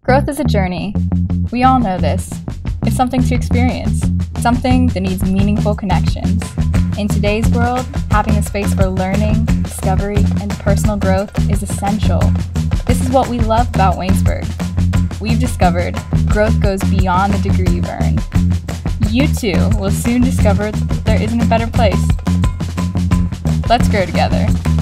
Growth is a journey. We all know this. It's something to experience, something that needs meaningful connections. In today's world, having a space for learning, discovery, and personal growth is essential. This is what we love about Waynesburg. We've discovered growth goes beyond the degree you've earned. You too will soon discover that there isn't a better place. Let's grow together.